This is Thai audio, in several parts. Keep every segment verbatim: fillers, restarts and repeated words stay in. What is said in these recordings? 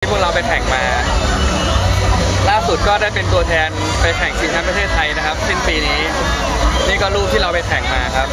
พวกเราไปแข่งมาล่าสุดก็ได้เป็นตัวแทนไปแข่งชิงแชมป์ประเทศไทยนะครับสิ้นปีนี้นี่ก็รูปที่เราไปแข่งมาครับ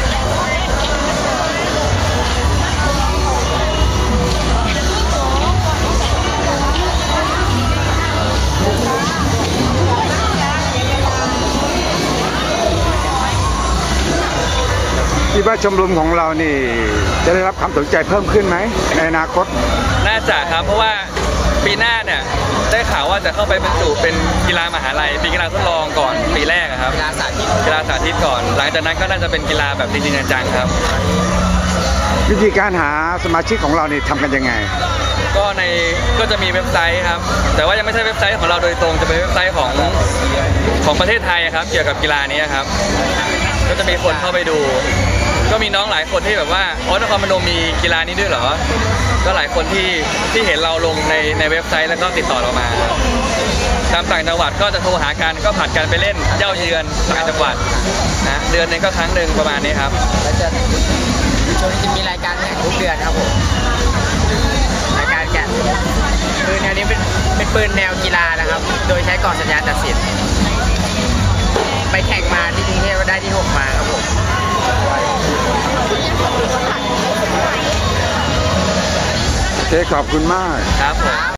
คิดว่าชมรมของเรานี่จะได้รับความสนใจเพิ่มขึ้นไหมในอนาคตน่าจะครับเพราะว่าปีหน้าเนี่ยได้ข่าวว่าจะเข้าไปบรรจุเป็นกีฬามหาลัยเป็นกีฬาทดลองก่อนปีแรกครับกีฬาสาธิตกีฬาสาธิตก่อนหลังจากนั้นก็น่าจะเป็นกีฬาแบบจริงๆจังๆครับวิธีการหาสมาชิกของเรานี่ทำกันยังไงก็ในก็จะมีเว็บไซต์ครับแต่ว่ายังไม่ใช่เว็บไซต์ของเราโดยตรงจะเป็นเว็บไซต์ของของประเทศไทยครับเกี่ยวกับกีฬานี้ครับก็จะมีคนเข้าไปดูก็มีน้องหลายคนที่แบบว่าอ๋อนครพนมมีกีฬานี้ด้วยเหรอก็หลายคนที่ที่เห็นเราลงในในเว็บไซต์แล้วก็ติดต่อเรามาตามต่างจังหวัดก็จะโทรหากันก็ผัดกันไปเล่นเย้าเยือนต่างจังหวัดนะเดือนนึงก็ครั้งหนึ่งประมาณนี้ครับแล้วจะช่วงนี้จะมีรายการแข่งทุกเดือนครับผมรายการแข่งปืนแนวนี้เป็นเป็นปืนแนวกีฬานะครับโดยใช้กล่องสัญญาณตัดสินไปแข่งมาที่กรุงเทพได้ที่หกมาครับผมโอเคขอบคุณมากครับผม